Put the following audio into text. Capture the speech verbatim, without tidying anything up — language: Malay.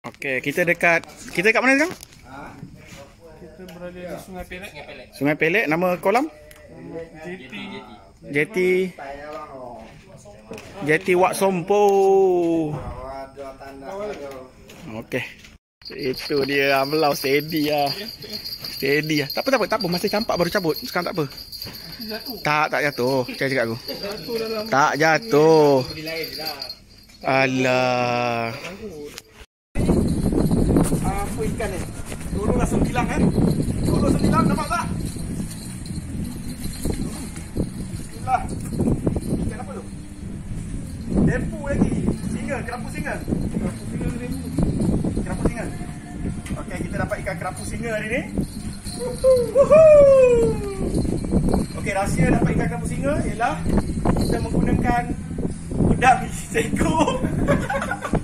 Okey, kita dekat kita dekat mana sekarang? Kita berada di Sungai Pelek. Sungai Pelek. Nama kolam? Jeti. Jeti Jeti Wak Sompo. Okey. Itu dia Amlau steady ah. Steady ah. Tak apa tak apa, tak apa, masih campak baru cabut. Sekarang tak apa. Tak tak jatuh. Saya cakap aku. Tak jatuh. Alah. Apa ikan ni? Dulu lah sembilan kan? Dulu sembilan nampak tak? Itulah. Ikan apa tu? Lempu lagi. Singa, kerapu singa. Kerapu singa lempu. Kerapu singa. Okey, kita dapat ikan kerapu singa hari ni. Okey, rahsia dapat ikan kerapu singa ialah kita menggunakan udang seko.